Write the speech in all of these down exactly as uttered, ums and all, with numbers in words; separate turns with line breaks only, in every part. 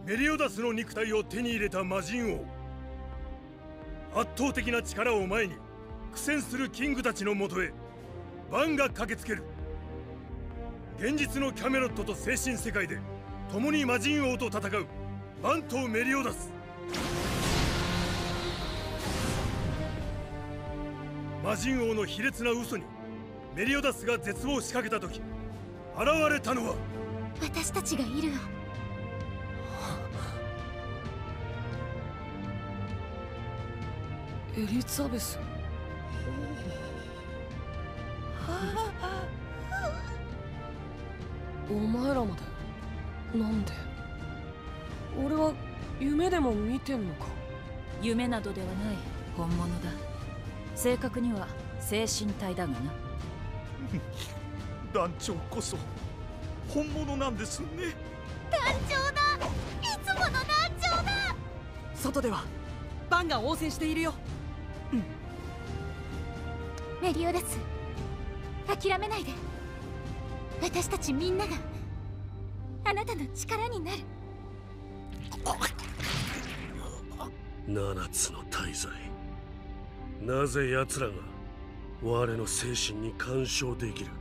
メリオダスの肉体を手に入れた魔人王。圧倒的な力を前に苦戦するキングたちのもとへバンが駆けつける。現実のキャメロットと精神世界で共に魔人王と戦うバンとメリオダス。魔人王の卑劣な嘘にメリオダスが絶望しかけた時、現れたのは
私たちがいるわ。
エリザベス。お前らまでなんで。俺は夢でも見てんのか。
夢などではない、本物だ。正確には精神体だがな。
団長こそ本物なんですね。
団長だ、いつもの団長だ。
外ではバンが応戦しているよ。うん、
メリオダス、諦めないで。私たちみんながあなたの力になる。
七つの大罪、なぜ奴らが我の精神に干渉できる。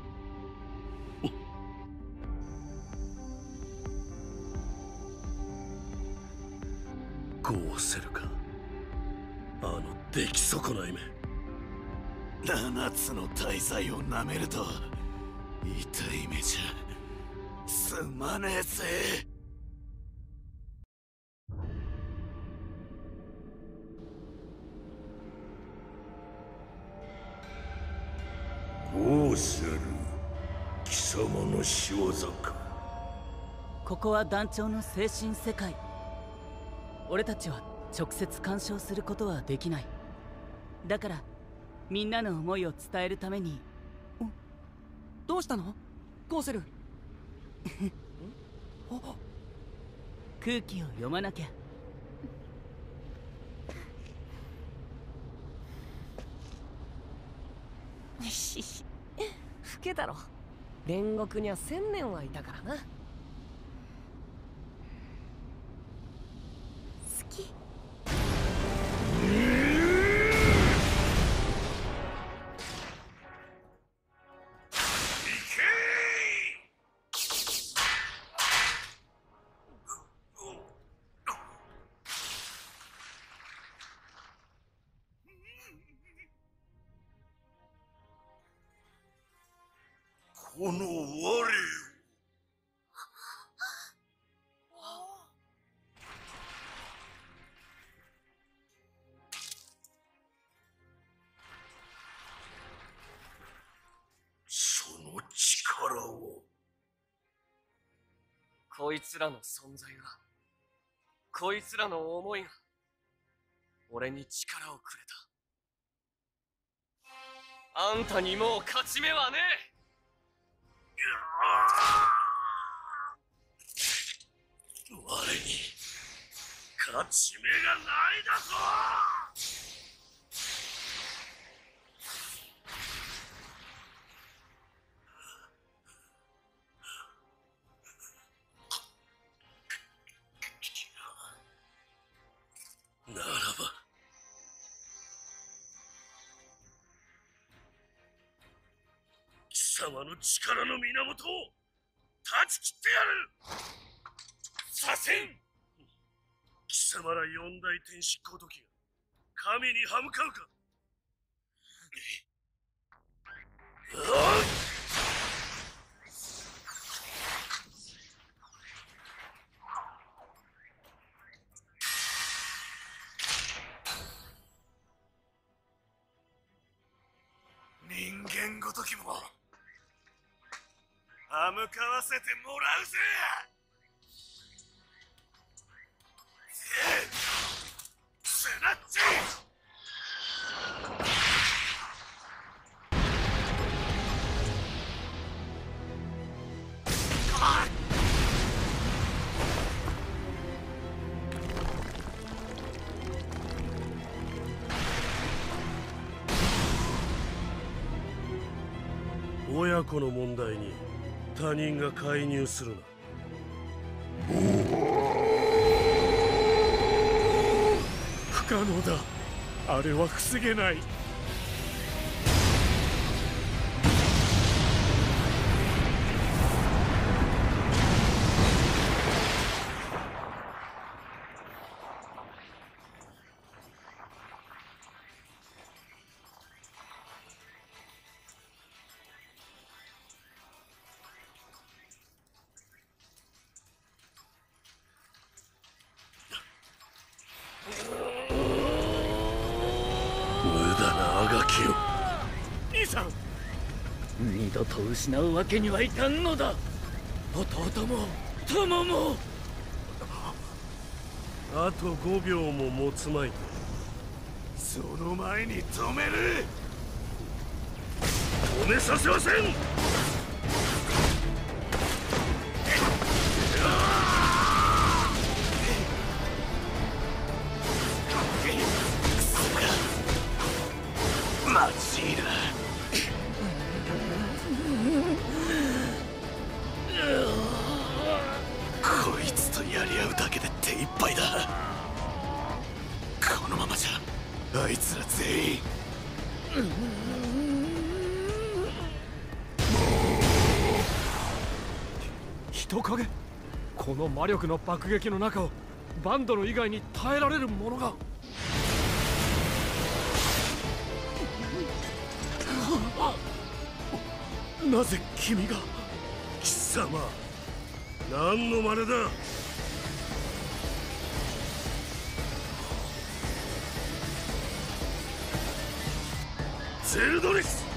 ゴーセルか、あの出来損ないめ。
七つの大罪をなめると痛い目じゃすまねえぜ。
ゴーセル、貴様の仕業か。
ここは団長の精神世界。俺たちは直接干渉することはできない。だからみんなの思いを伝えるために。
どうしたのゴーセル。
空気を読まなきゃ。
しし、老けだろ。煉獄には千年はいたからな。好
き。
この我その力を。
こいつらの存在が、こいつらの思いが俺に力をくれた。あんたにもう勝ち目はねえ。
我に勝ち目がないだぞ。ならば貴様の力の源を断ち切ってやる。させん。貴様ら四大天使ごときが神に歯向かうか。
人間ごときも歯向かわせてもらうぜ。スナッチ。
親子の問題に他人が介入するな。
可能だ。あれは防げない。
二度と失うわけにはいかんのだ。弟も友も。
あとごびょうも持つまい。
その前に止める。
止めさせません。
マジーラ。こいつとやり合うだけで手一杯だ。このままじゃあいつら全員。
人影。この魔力の爆撃の中をバンドの以外に耐えられるものが。
なぜ君が。貴様何の真似だ。ゼルドリス。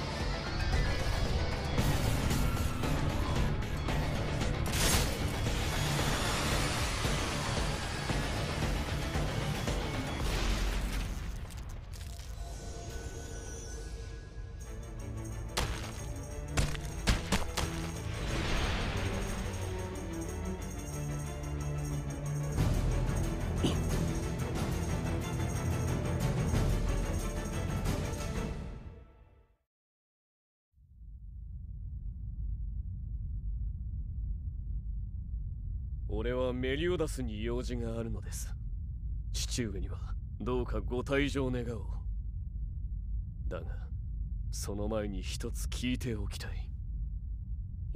俺はメリオダスに用事があるのです。父上にはどうかご退場願おう。だがその前に一つ聞いておきたい。
うん。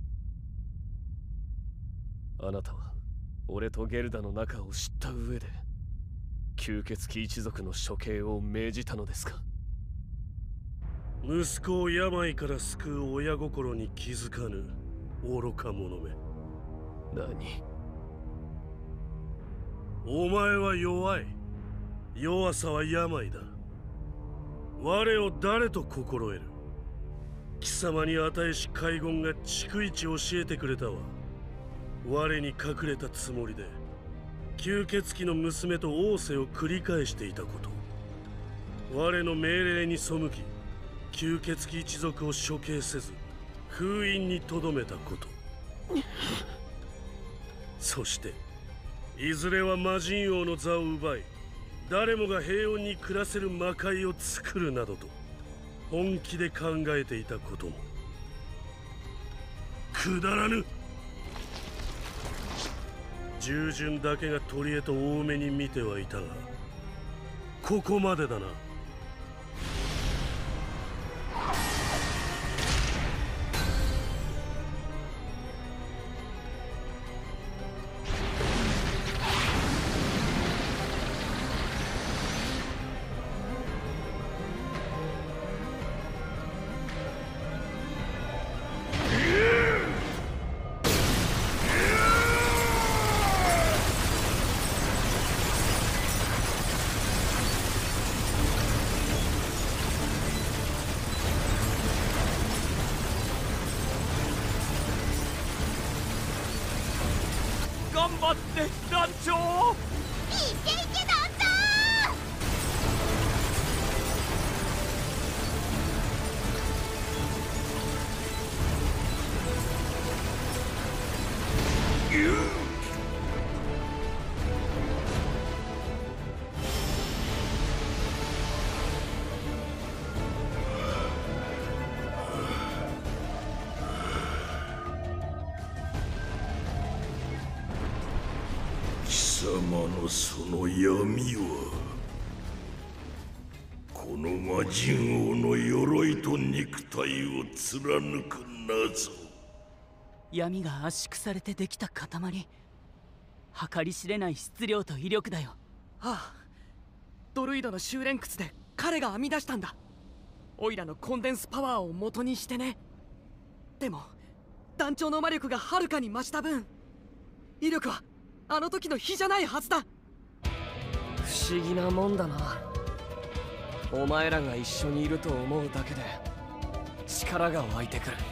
あなたは俺とゲルダの仲を知った上で吸血鬼一族の処刑を命じたのですか。
息子を病から救う親心に気づかぬ愚か者め。
何？
お前は弱い。弱さは病だ。我を誰と心得る。貴様に与えし海軍が逐一教えてくれたわ。我に隠れたつもりで吸血鬼の娘と仰せを繰り返していたこと。我の命令に背き吸血鬼一族を処刑せず封印にとどめたことそしていずれは魔人王の座を奪い誰もが平穏に暮らせる魔界を作るなどと本気で考えていたこともくだらぬ。従順だけが取り柄と多めに見てはいたがここまでだな。
頑張って団長。
いけいけ団長。
貴様のその闇は魔人王の鎧と肉体を貫く謎。
闇が圧縮されてできた塊。計り知れない質量と威力だよ。
はあ、ドルイドの修練窟で彼が編み出したんだ。オイラのコンデンスパワーを元にしてね。でも団長の魔力がはるかに増した分、威力はあの時の比じゃないはずだ。
不思議なもんだな。お前らが一緒にいると思うだけで力が湧いてくる。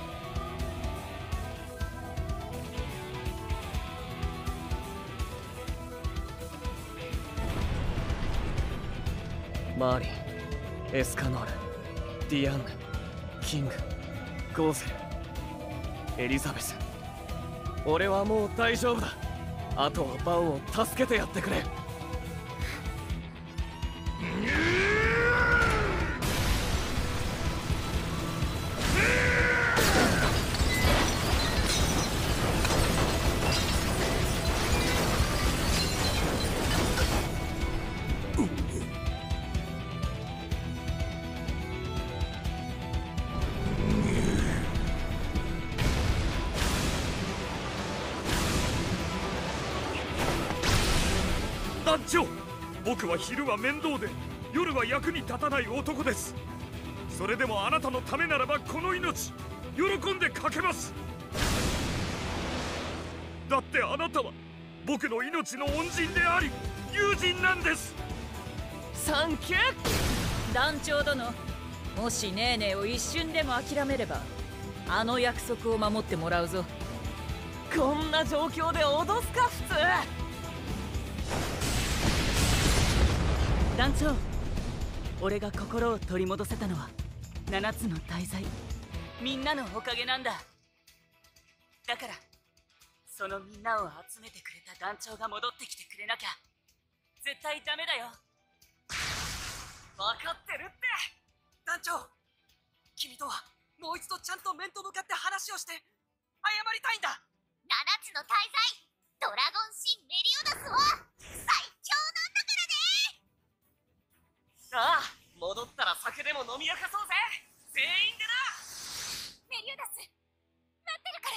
マーリン、エスカノール、ディアンヌ、キング、ゴーゼル、エリザベス。俺はもう大丈夫だ。あとはバンを助けてやってくれ。
団長、僕は昼は面倒で夜は役に立たない男です。それでもあなたのためならばこの命喜んでかけます。だってあなたは僕の命の恩人であり友人なんです。
サンキュー。
団長殿、もしネーネーを一瞬でも諦めればあの約束を守ってもらうぞ。
こんな状況で脅すか普通。
団長、俺が心を取り戻せたのはななつの大罪、みんなのおかげなんだ。だからそのみんなを集めてくれた団長が戻ってきてくれなきゃ絶対ダメだよ。
分かってるって。団長、君とはもう一度ちゃんと面と向かって話をして謝りたいんだ。
ななつの大罪、ドラゴン神メリオダスは最強なんだからね。
ああ、戻ったら酒でも飲み明かそうぜ、全員でな。
メリオダス、待ってるから。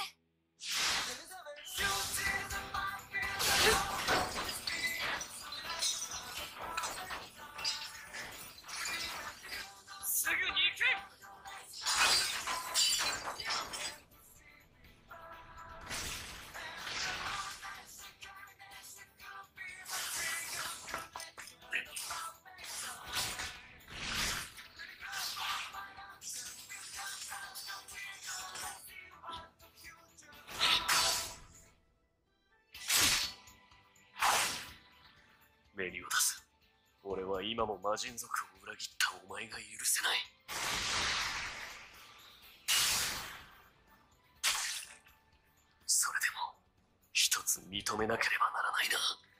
すぐに行く。
メリオダス、俺は今も魔人族を裏切ったお前が許せない。それでも一つ認めなければならないな。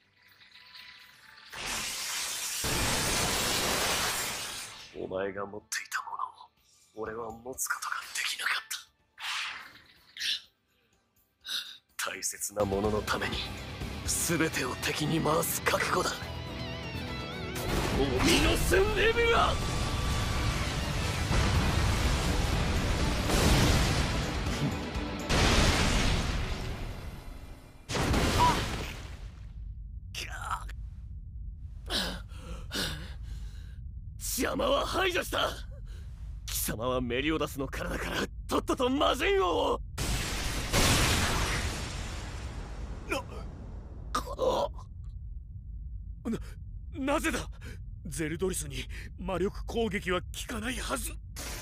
お前が持っていたものを俺は持つことができなかった。大切なもののために全てを敵に回す覚悟だ。お見のすんレベラ邪魔は排除した。貴様はメリオダスの体からとっとと魔人王を。
な、なぜだ。ゼルドリスに魔力攻撃は効かないはず。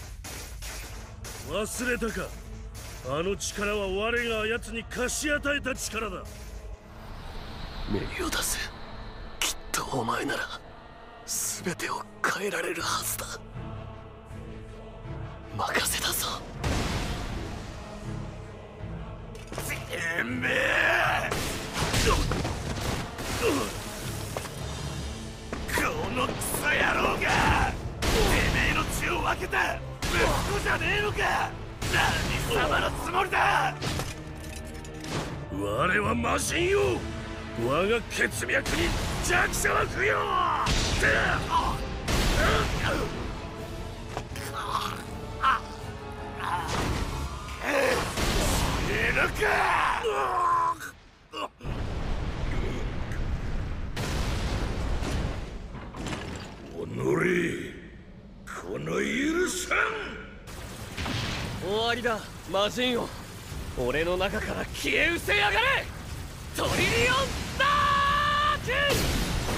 忘れたか。あの力は我が奴に貸し与えた力だ。
メリオダス、きっとお前なら全てを変えられるはずだ。任せたぞ。
てめえ、このクソ野郎がてめえの血を分けた息子じゃねえのか。何様のつもりだ。
我は魔人王。我が血脈に弱者は不要。
か。
おのれ、この許さん。
終わりだ魔人王。俺の中から消え失せやがれ。トリリオンダーク。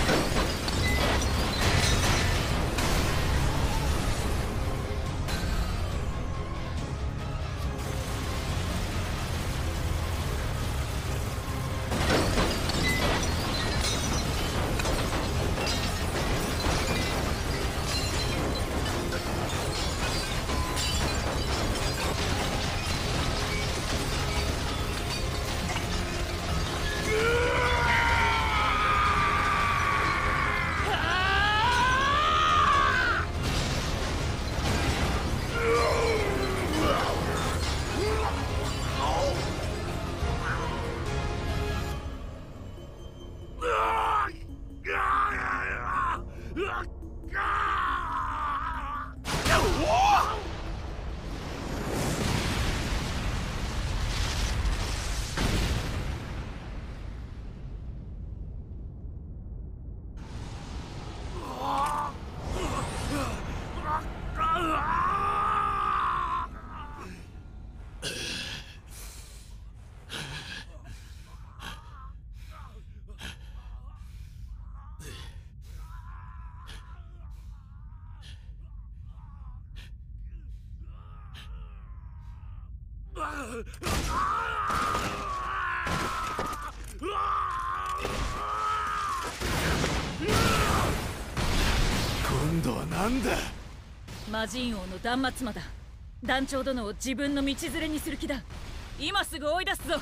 今度は何だ。
魔人王の断末魔だ。団長殿を自分の道連れにする気だ。今すぐ追い出すぞ。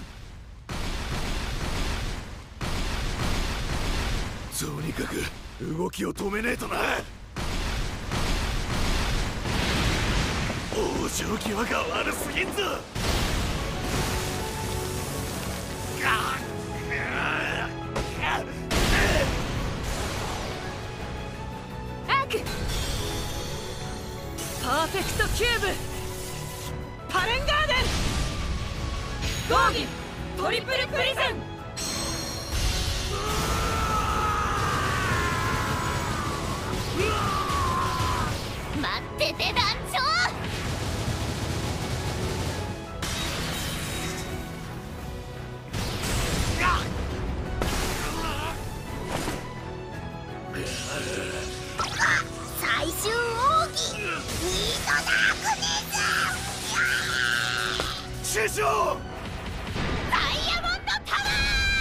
とにかく動きを止めねえとな。往生際が悪すぎんぞ。
アークパーフェクトキューブパレンガーデン
ゴーギントリプルプリズン。
待ってて団長。最終奥義ミートダークネス。
師匠、
ダイヤモンドタワ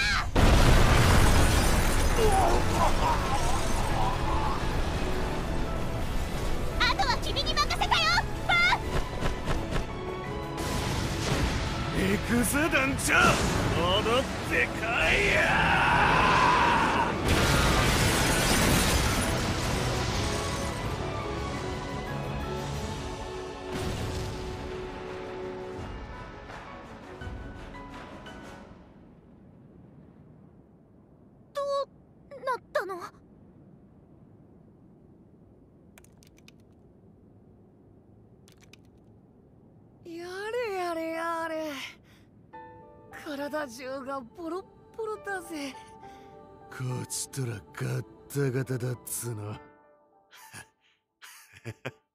ー。あとは君に任せたよパー。
行くぜ団長、戻ってこいや。
なったの。
やれやれやれ。体中がボロッボロだぜ。
こちとらガッタガタだっつの。